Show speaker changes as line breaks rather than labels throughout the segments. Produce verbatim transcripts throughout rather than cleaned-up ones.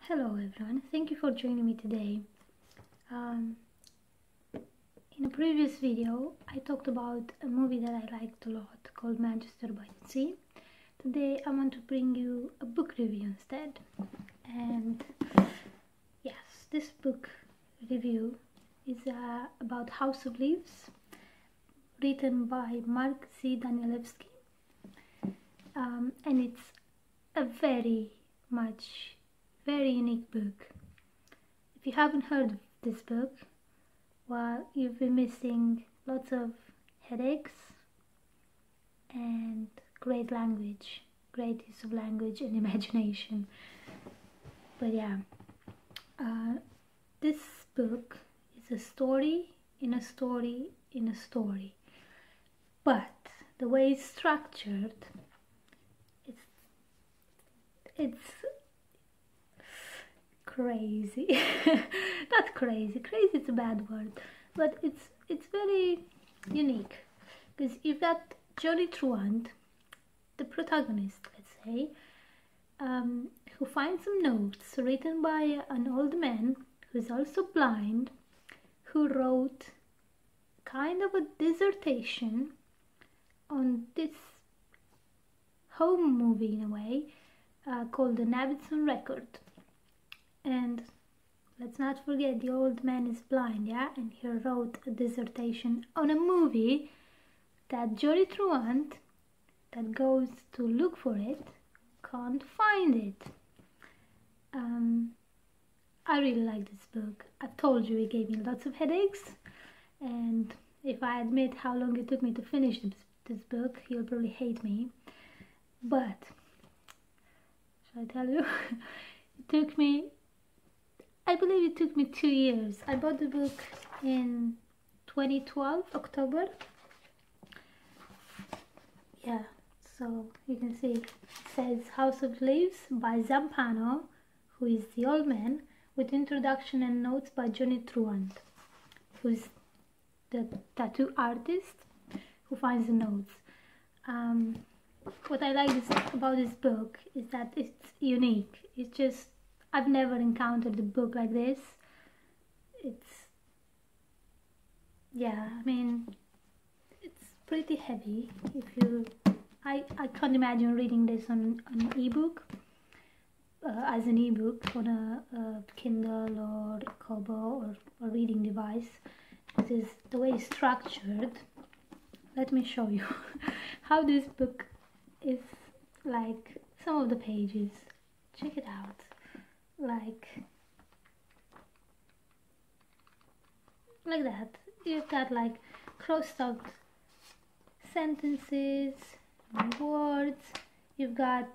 Hello everyone, thank you for joining me today. Um, in a previous video I talked about a movie that I liked a lot called Manchester by the Sea. Today I want to bring you a book review instead. And yes, this book review is uh, about House of Leaves, written by Mark Z. Danielewski. Um, and it's a very much very unique book. If you haven't heard of this book, well, you've been missing lots of headaches and great language, great use of language and imagination. But yeah, uh, this book is a story in a story in a story. But the way it's structured, it's it's crazy. Not crazy, crazy is a bad word, but it's it's very unique because you've got Johnny Truant, the protagonist, let's say, um, who finds some notes written by an old man who's also blind, who wrote kind of a dissertation on this home movie in a way, uh, called the Navidson Record. And let's not forget, the old man is blind, yeah? And he wrote a dissertation on a movie that Johnny Truant, that goes to look for it, can't find it. Um, I really like this book. I've told you it gave me lots of headaches. And if I admit how long it took me to finish this, this book, you'll probably hate me. But, shall I tell you? It took me I believe it took me two years. I bought the book in twenty twelve, October. Yeah, so you can see it says House of Leaves by Zampano, who is the old man, with introduction and notes by Johnny Truant, who's the tattoo artist who finds the notes. Um, what I like this, about this book is that it's unique. It's just I've never encountered a book like this. It's, yeah, I mean, it's pretty heavy. If you, I, I can't imagine reading this on an ebook, uh, as an ebook on a, a Kindle or Kobo or a reading device. Because the way it's structured. Let me show you how this book is like. Some of the pages. Check it out. like like that. You've got like crossed out sentences and words. You've got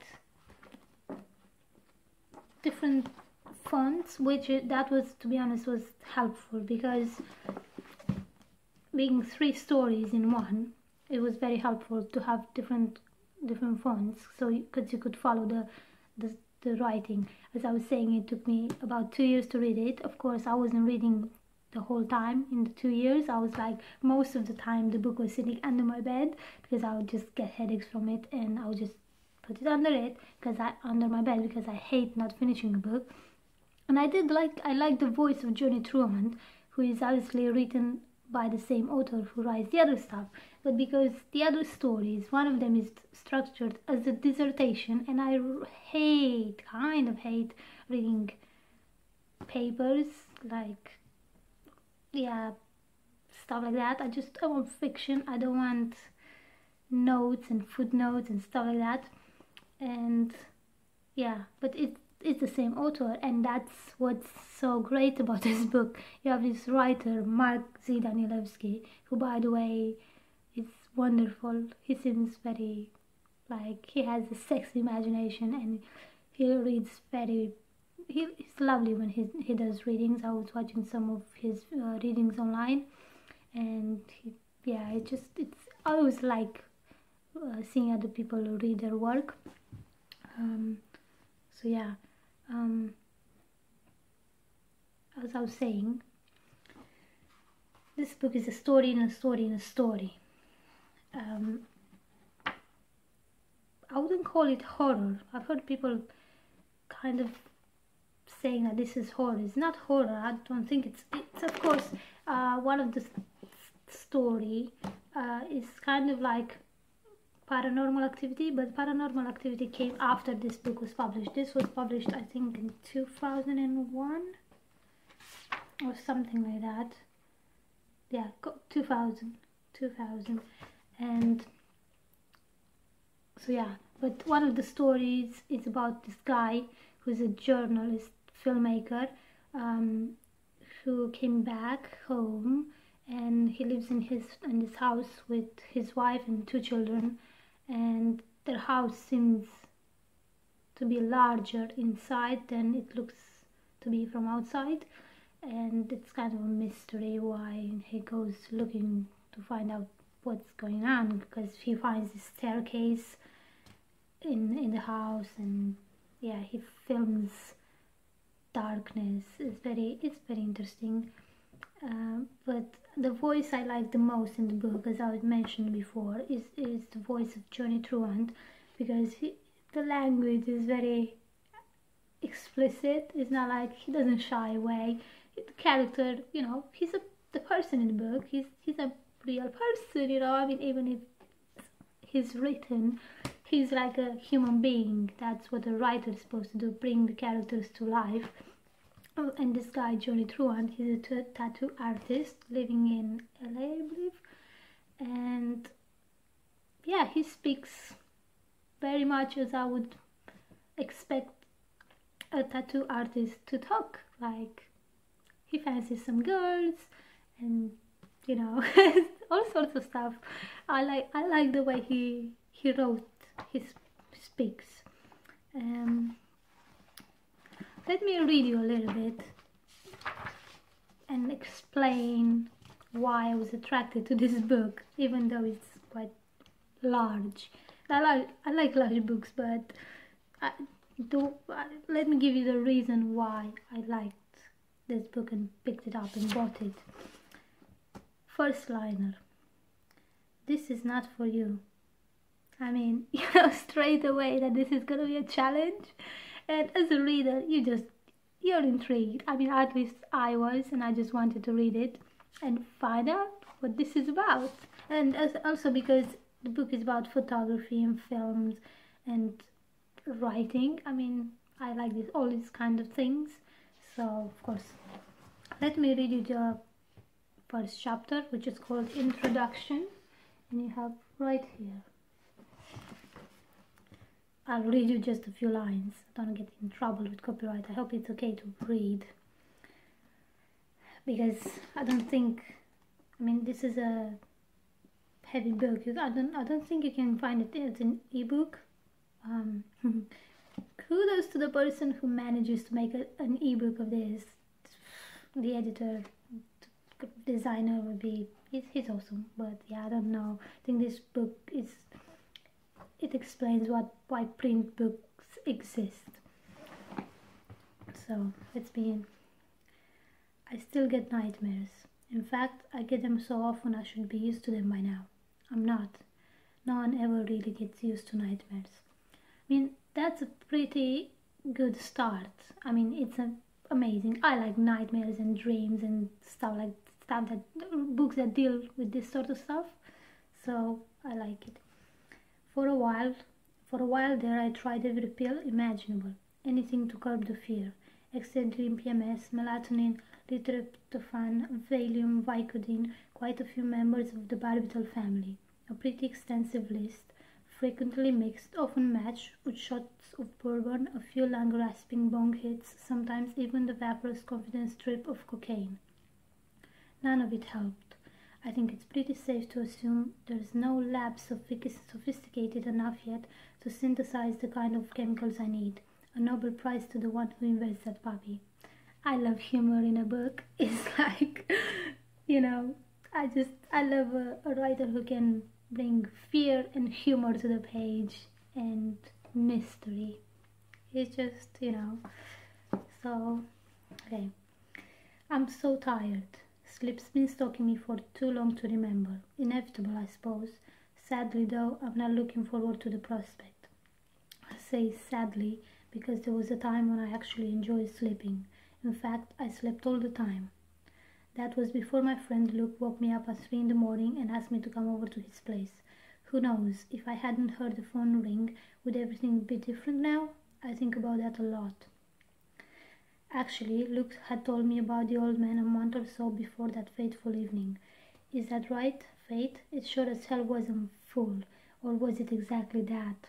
different fonts, which that was, to be honest, was helpful because being three stories in one, it was very helpful to have different different fonts, so because you could follow the the the writing. As I was saying, it took me about two years to read it. Of course, I wasn't reading the whole time in the two years. I was like, most of the time the book was sitting under my bed because I would just get headaches from it, and I would just put it under it because I under my bed because I hate not finishing a book. And I did like I like the voice of Johnny Truant, who is obviously written by the same author who writes the other stuff, but because the other stories, one of them is structured as a dissertation, and I hate, kind of hate reading papers, like, yeah, stuff like that. I just, I want fiction. I don't want notes and footnotes and stuff like that. And yeah, but it it's the same author, and that's what's so great about this book. You have this writer, Mark Z. Danielewski, who, by the way, is wonderful. He seems very, like, he has a sexy imagination, and he reads very, he, he's lovely when he, he does readings. I was watching some of his uh, readings online, and he, yeah, it just, it's, I always like uh, seeing other people read their work. Um, so yeah. Um, as I was saying, this book is a story in a story in a story. Um, I wouldn't call it horror. I've heard people kind of saying that this is horror. It's not horror. I don't think it's. It's of course uh, one of the story uh, is kind of like Paranormal Activity, but Paranormal Activity came after this book was published. This was published, I think, in two thousand one or something like that. Yeah, two thousand, two thousand, and so yeah. But one of the stories is about this guy who's a journalist, filmmaker, um, who came back home, and he lives in his in this house with his wife and two children, and their house seems to be larger inside than it looks to be from outside, and it's kind of a mystery why he goes looking to find out what's going on, because he finds this staircase in in the house, and yeah, he films darkness. It's very it's very interesting. Uh, but the voice I like the most in the book, as I mentioned before, is is the voice of Johnny Truant, because he, the language is very explicit. It's not like he doesn't shy away. The character, you know, he's a the person in the book. He's he's a real person, you know. I mean, even if he's written, he's like a human being. That's what a writer is supposed to do, bring the characters to life. Oh, and this guy, Johnny Truant, he's a t tattoo artist living in L A, I believe. And yeah, he speaks very much as I would expect a tattoo artist to talk. Like, he fancies some girls and, you know, all sorts of stuff. I like I like the way he he wrote his speaks. Um, let me read you a little bit and explain why I was attracted to this book, even though it's quite large. I like I like large books, but I do. Uh, let me give you the reason why I liked this book and picked it up and bought it. First liner. This is not for you. I mean, you know straight away that this is gonna be a challenge, and as a reader, you just you're intrigued. I mean, at least I was, and I just wanted to read it and find out what this is about. And as, also because the book is about photography and films and writing. I mean, I like this all these kind of things. So of course, let me read you the first chapter, which is called Introduction, and you have right here. I'll read you just a few lines. Don't get in trouble with copyright. I hope it's okay to read, because I don't think, I mean, this is a heavy book. I don't, I don't think you can find it as an ebook. Um, kudos to the person who manages to make a, an ebook of this. The editor, designer would be, he's, he's awesome. But yeah, I don't know. I think this book is, it explains what why print books exist. So let's begin. I still get nightmares. In fact, I get them so often I should be used to them by now. I'm not. No one ever really gets used to nightmares. I mean, that's a pretty good start. I mean, it's a, amazing. I like nightmares and dreams and stuff like stuff that books that deal with this sort of stuff. So I like it. For a while, for a while there, I tried every pill imaginable, anything to curb the fear. Excedrin, P M S, melatonin, tryptophan, Valium, Vicodin, quite a few members of the barbital family. A pretty extensive list, frequently mixed, often matched with shots of bourbon, a few lung-grasping bong hits, sometimes even the vaporous confidence trip of cocaine. None of it helped. I think it's pretty safe to assume there's no lab sophisticated enough yet to synthesize the kind of chemicals I need. A Nobel Prize to the one who invents that puppy. I love humor in a book. It's like, you know, I just, I love a, a writer who can bring fear and humor to the page and mystery. It's just, you know, so, okay. I'm so tired. Sleep's been stalking me for too long to remember. Inevitable, I suppose. Sadly, though, I'm not looking forward to the prospect. I say sadly because there was a time when I actually enjoyed sleeping. In fact, I slept all the time. That was before my friend Luke woke me up at three in the morning and asked me to come over to his place. Who knows, if I hadn't heard the phone ring, would everything be different now? I think about that a lot. Actually, Luke had told me about the old man a month or so before that fateful evening. Is that right? Fate? It sure as hell wasn't full. Or was it exactly that?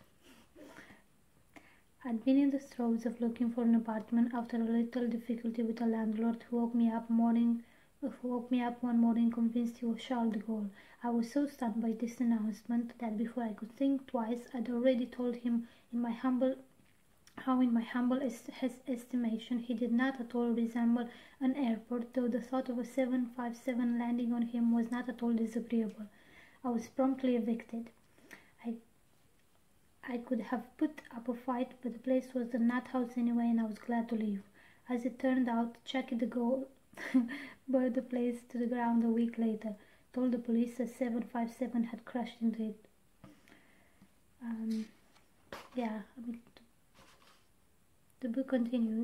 I'd been in the throes of looking for an apartment after a little difficulty with a landlord who woke me up morning who woke me up one morning convinced he was Charles de Gaulle. I was so stunned by this announcement that before I could think twice, I'd already told him in my humble how in my humble est his estimation he did not at all resemble an airport, though the thought of a seven five seven landing on him was not at all disagreeable. I was promptly evicted. I I could have put up a fight, but the place was the nut house anyway, and I was glad to leave. As it turned out, Jackie de Gaulle burned the place to the ground a week later, told the police a seven five seven had crashed into it. Um, yeah, I mean, the book continues.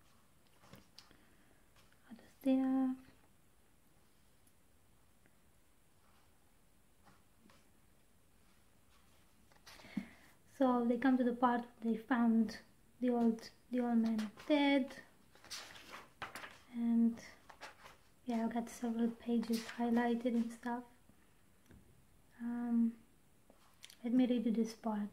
There. So they come to the part where they found the old the old man dead, and yeah, I've got several pages highlighted and stuff. Um, let me read you this part.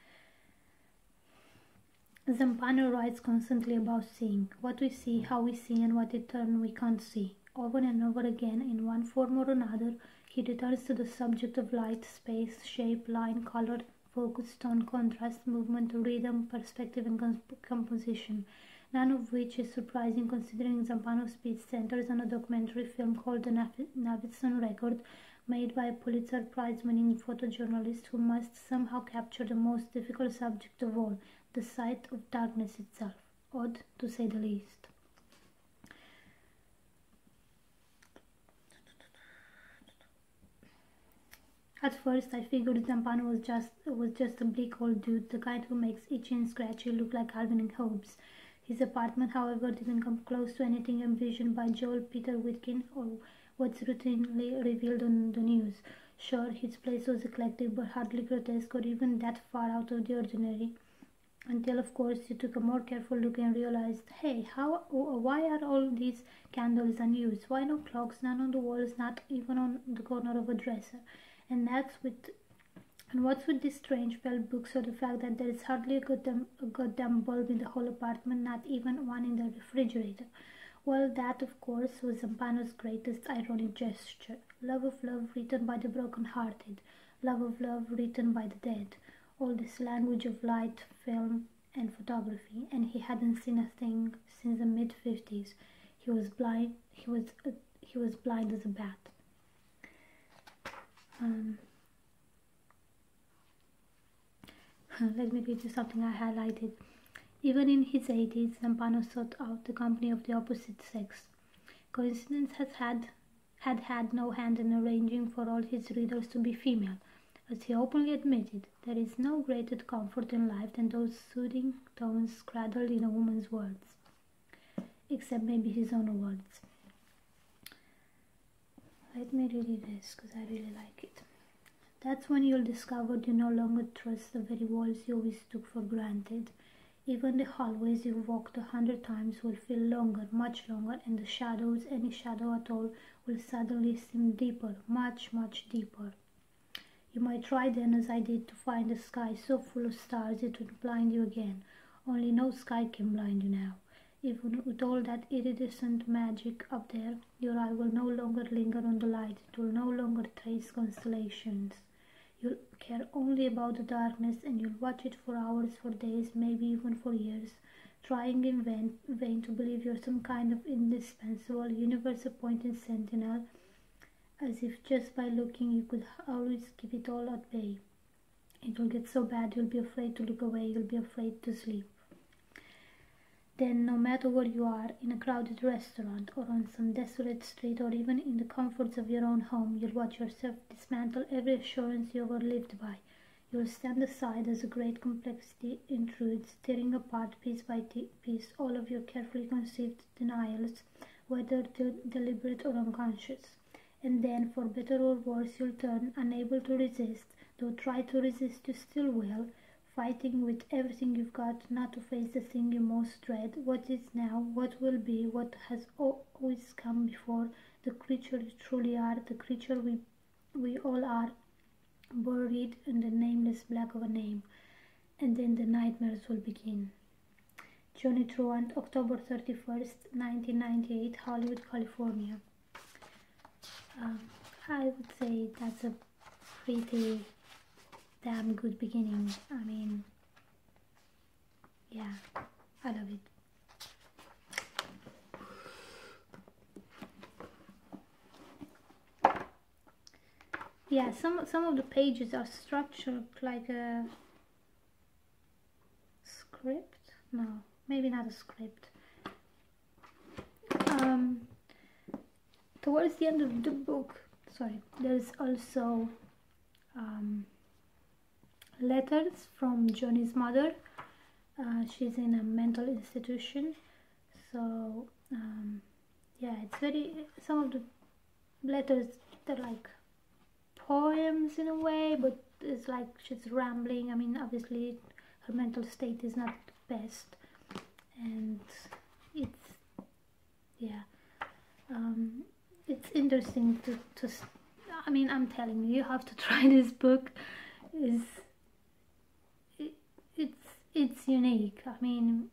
Zampano writes constantly about seeing, what we see, how we see, and what in turn we can't see. Over and over again, in one form or another, he returns to the subject of light, space, shape, line, color, focus, tone, contrast, movement, rhythm, perspective, and comp composition, none of which is surprising considering Zampano's speech centers on a documentary film called The Navidson Record, made by a Pulitzer Prize-winning photojournalist who must somehow capture the most difficult subject of all, the sight of darkness itself. Odd, to say the least. At first, I figured Zampano was just was just a bleak old dude, the kind who makes itchy and scratchy look like Calvin and Hobbes. His apartment, however, didn't come close to anything envisioned by Joel Peter Whitkin or what's routinely revealed on the news. Sure, his place was eclectic, but hardly grotesque or even that far out of the ordinary. Until, of course, you took a more careful look and realized, hey, how, why are all these candles unused? Why no clocks, none on the walls, not even on the corner of a dresser? And that's with, and what's with these strange felt books or the fact that there is hardly a goddamn, a goddamn bulb in the whole apartment, not even one in the refrigerator? Well, that, of course, was Zampano's greatest ironic gesture. Love of love written by the broken-hearted. Love of love written by the dead. All this language of light, film, and photography, and he hadn't seen a thing since the mid fifties. He was blind. He was uh, he was blind as a bat. Um, let me read you something I highlighted. Even in his eighties, Zampano sought out the company of the opposite sex. Coincidence has had had had no hand in arranging for all his readers to be female. As he openly admitted, there is no greater comfort in life than those soothing tones cradled in a woman's words. Except maybe his own words. Let me read this because I really like it. That's when you'll discover you no longer trust the very walls you always took for granted. Even the hallways you've walked a hundred times will feel longer, much longer, and the shadows, any shadow at all, will suddenly seem deeper, much, much deeper. You might try then, as I did, to find a sky so full of stars it would blind you again. Only no sky can blind you now. Even with all that iridescent magic up there, your eye will no longer linger on the light. It will no longer trace constellations. You'll care only about the darkness, and you'll watch it for hours, for days, maybe even for years, trying in vain, vain to believe you're some kind of indispensable, universe-appointed sentinel, as if just by looking you could always keep it all at bay. It will get so bad you'll be afraid to look away, you'll be afraid to sleep. Then, no matter where you are, in a crowded restaurant, or on some desolate street, or even in the comforts of your own home, you'll watch yourself dismantle every assurance you ever lived by. You'll stand aside as a great complexity intrudes, tearing apart piece by piece all of your carefully conceived denials, whether de deliberate or unconscious. And then, for better or worse, you'll turn, unable to resist, though try to resist you still will, fighting with everything you've got not to face the thing you most dread, what is now, what will be, what has always come before, the creature you truly are, the creature we, we all are, buried in the nameless black of a name. And then the nightmares will begin. Johnny Truant, October thirty-first, nineteen ninety-eight, Hollywood, California. Um, I would say that's a pretty damn good beginning. I mean, yeah, I love it. Yeah, some some of the pages are structured like a script. No, maybe not a script. Um, towards the end of the book, sorry, there's also um, letters from Johnny's mother. Uh, she's in a mental institution, so um, yeah, it's very. Some of the letters, they're like poems in a way, but it's like she's rambling. I mean, obviously her mental state is not the best, and it's yeah um, it's interesting to, to I mean, I'm telling you, you have to try this book. Is it, it's it's unique. I mean,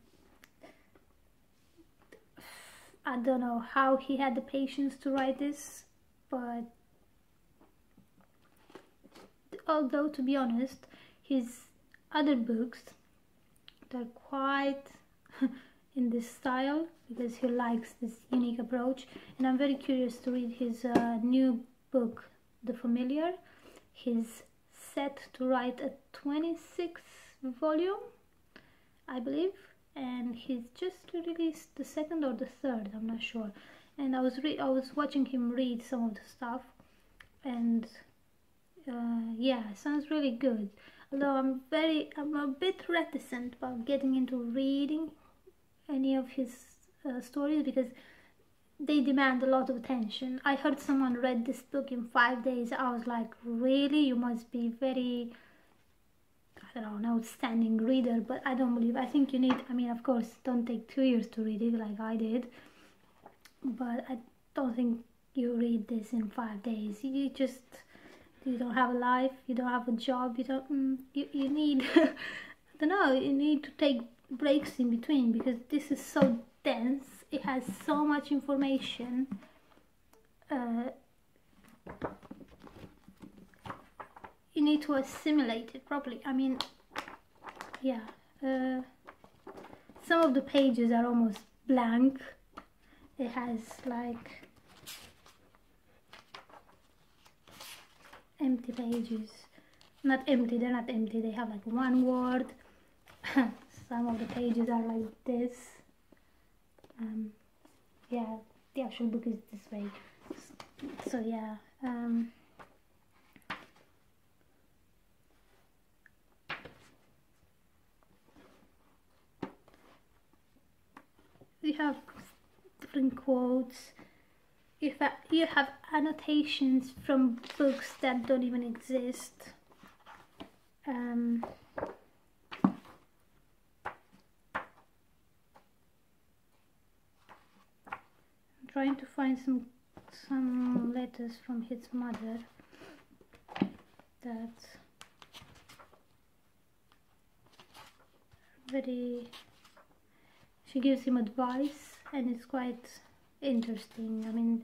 I don't know how he had the patience to write this, but although, to be honest, his other books, they're quite in this style because he likes this unique approach, and I'm very curious to read his uh, new book, The Familiar. He's set to write a twenty-six volume, I believe, and he's just released the second or the third, I'm not sure. And I was re I was watching him read some of the stuff, and Uh, yeah, sounds really good. Although I'm very, I'm a bit reticent about getting into reading any of his uh, stories because they demand a lot of attention. I heard someone read this book in five days. I was like, really? You must be very, I don't know, an outstanding reader. But I don't believe. I think you need. I mean, of course, don't take two years to read it like I did. But I don't think you read this in five days. You just. You don't have a life, you don't have a job, you don't, mm, you, you need, I don't know, you need to take breaks in between because this is so dense, it has so much information. Uh, you need to assimilate it properly. I mean, yeah, uh, some of the pages are almost blank. It has like empty pages. Not empty, they're not empty, they have like one word. Some of the pages are like this. Um, yeah, the actual book is this way. So yeah, um, we have different quotes. If you have annotations from books that don't even exist. Um, I'm trying to find some some letters from his mother that very. She gives him advice, and it's quite interesting. I mean,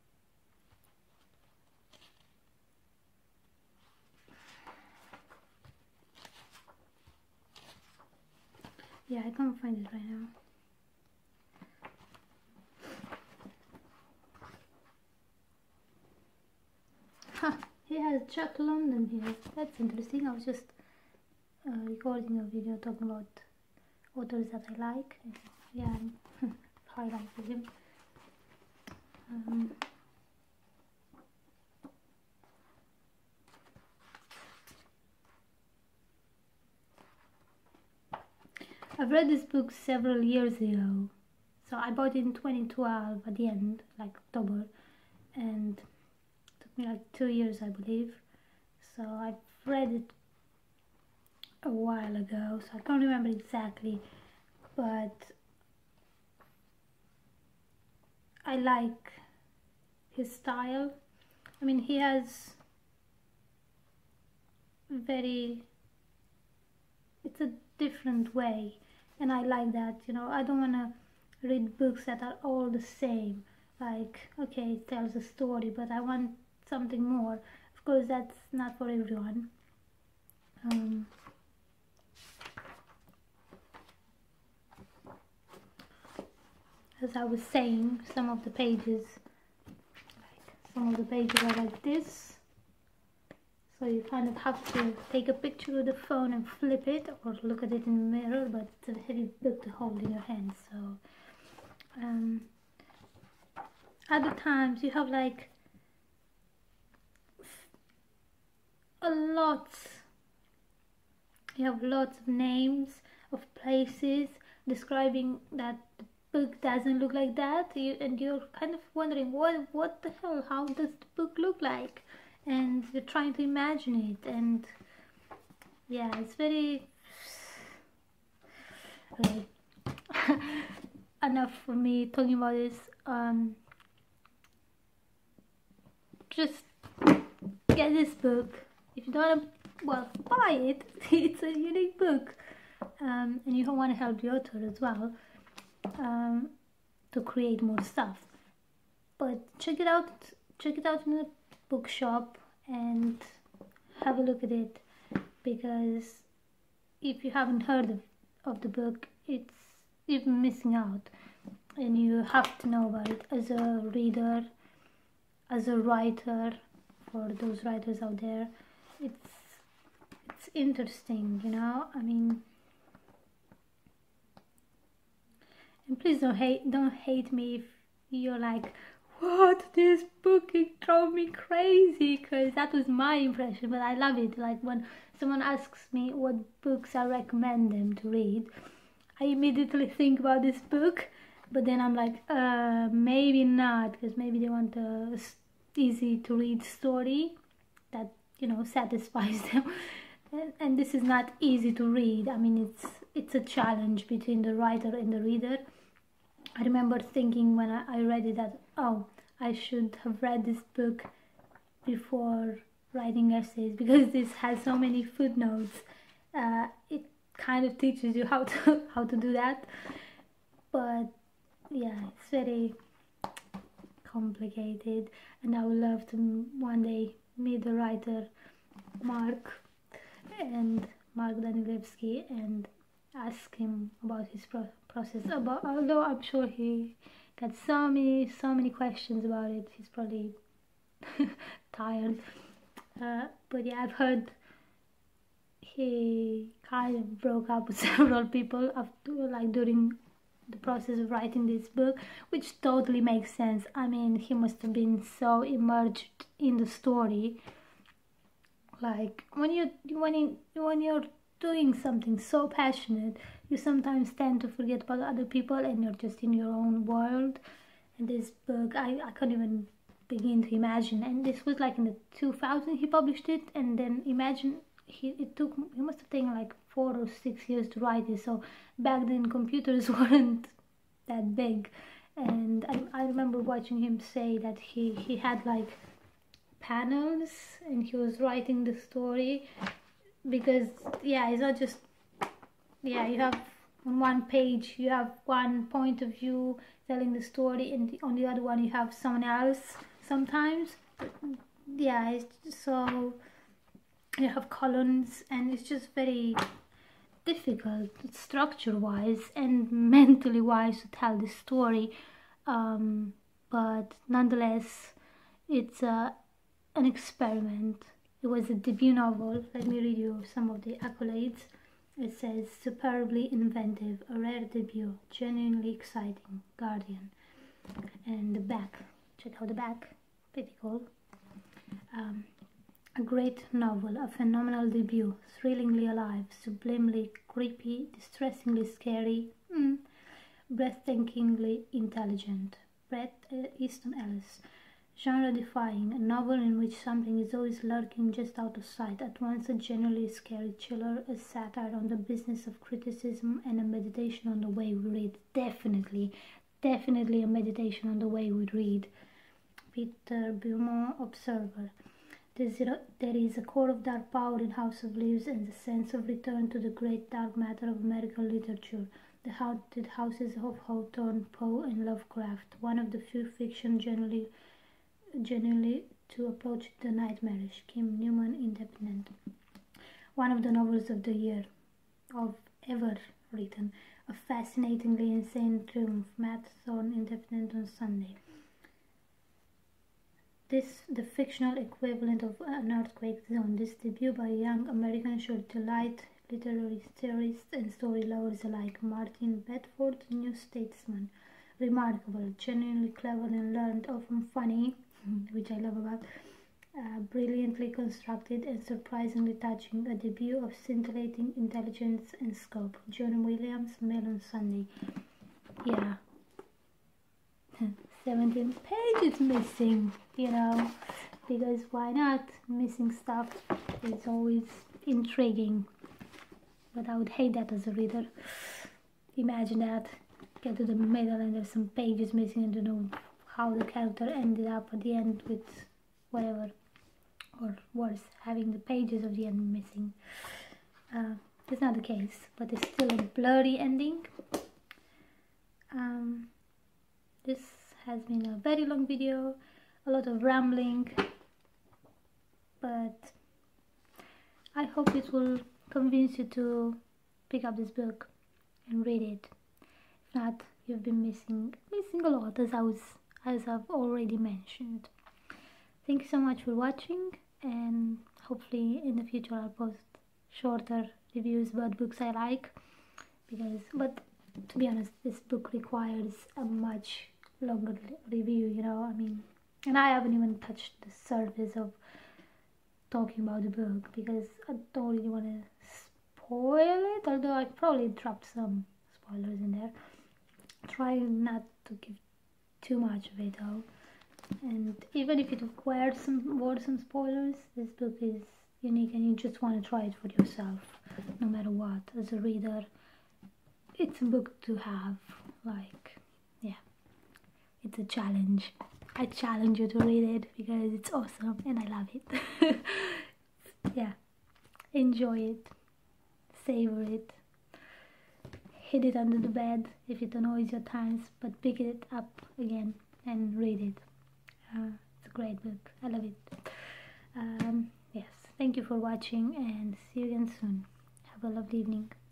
yeah, I can't find it right now. Huh, he has Jack London here. That's interesting. I was just uh, recording a video talking about authors that I like. Yeah, I highlighted him. Um, I've read this book several years ago. So I bought it in twenty twelve at the end, like October, and it took me like two years, I believe. So I've read it a while ago, so I can't remember exactly, but I like his style. I mean, he has very, it's a different way, and I like that, you know. I don't want to read books that are all the same, like, okay, it tells a story, but I want something more. Of course, that's not for everyone. Um, as I was saying, some of the pages, like, some of the pages are like this, so you kind of have to take a picture with the phone and flip it, or look at it in the mirror, but it's a heavy book to hold in your hands, so um, other times you have like a lot, you have lots of names of places describing that the book doesn't look like that, you, and you're kind of wondering what what the hell, how does the book look like, and you're trying to imagine it, and yeah, it's very okay. Enough for me talking about this. Um, just get this book. If you don't want to, well, buy it. It's a unique book, um, and you want to help the author as well, um, to create more stuff. But check it out. Check it out in a bookshop and have a look at it, because if you haven't heard of, of the book, it's you're missing out, and you have to know about it as a reader, as a writer. For those writers out there, it's it's interesting, you know. I mean, and please don't hate don't hate me if you're like, what, this book, it drove me crazy, because that was my impression. But I love it. Like, when someone asks me what books I recommend them to read, I immediately think about this book, but then I'm like, uh, maybe not, because maybe they want a easy to read story that, you know, satisfies them. and, and this is not easy to read. I mean, it's it's a challenge between the writer and the reader. I remember thinking when I, I read it that, oh, I should have read this book before writing essays, because this has so many footnotes. Uh, it kind of teaches you how to how to do that, but yeah, it's very complicated, and I would love to one day meet the writer Mark and Mark Danielewski and ask him about his pro process. About although I'm sure he got so many so many questions about it, he's probably tired. Uh, but yeah, I've heard he kind of broke up with several people after, like, during the process of writing this book, which totally makes sense. I mean, he must have been so immersed in the story. Like, when you when you when you're doing something so passionate, you sometimes tend to forget about other people, and you're just in your own world. And this book, I I can't even begin to imagine. And this was like in the two thousands he published it, and then imagine he it took he must have taken like four or six years to write it. So back then computers weren't that big, and I, I remember watching him say that he he had like panels and he was writing the story, because yeah, it's not just, yeah, you have on one page you have one point of view telling the story, and on the other one you have someone else sometimes. Yeah, it's just, so you have columns, and it's just very difficult structure wise and mentally wise to tell this story, um, but nonetheless it's a, an experiment. It was a debut novel. Let me read you some of the accolades. It says, superbly inventive, a rare debut, genuinely exciting, Guardian. And the back, check out the back, pretty cool. Um, A great novel, a phenomenal debut, thrillingly alive, sublimely creepy, distressingly scary, mm, breathtakingly intelligent. Bret Easton Ellis. Genre-defying, a novel in which something is always lurking just out of sight, at once a genuinely scary chiller, a satire on the business of criticism, and a meditation on the way we read. Definitely, definitely a meditation on the way we read. Peter Beaumont, Observer. There is a core of dark power in House of Leaves and the sense of return to the great dark matter of American literature. The Haunted Houses of Hawthorne, Poe, and Lovecraft, one of the few fiction generally genuinely to approach the nightmarish. Kim Newman, Independent. One of the novels of the year, of ever written. A fascinatingly insane triumph. Matt Thorne, Independent, on Sunday. This, the fictional equivalent of An Earthquake Zone. This debut by a young American should delight literary theorists and story lovers alike. Martin Bedford, New Statesman. Remarkable, genuinely clever and learned, often funny, which I love about, uh, brilliantly constructed and surprisingly touching, a debut of scintillating intelligence and scope. John Williams, Mail on Sunday. Yeah. seventeen pages missing, you know, because why not? Missing stuff is always intriguing, but I would hate that as a reader. Imagine that, get to the middle and there's some pages missing and you know how the character ended up at the end with whatever, or worse, having the pages of the end missing. Uh, it's not the case, but it's still a blurry ending. Um, this has been a very long video, a lot of rambling, but I hope it will convince you to pick up this book and read it. If not, you've been missing missing a lot, as I was as I've already mentioned. Thank you so much for watching, and hopefully in the future I'll post shorter reviews about books I like, because but to be honest, this book requires a much longer review, you know, I mean, and I haven't even touched the surface of talking about the book because I don't really want to spoil it, although I probably dropped some spoilers in there. Try not to give too much of it though, and even if it requires some more some spoilers, this book is unique and you just want to try it for yourself, no matter what. As a reader, it's a book to have, like, yeah, it's a challenge. I challenge you to read it because it's awesome and I love it. Yeah, enjoy it, savor it, hid it under the bed if you don't know it's your times, but pick it up again and read it. Uh, it's a great book, I love it. Um, yes, thank you for watching and see you again soon. Have a lovely evening.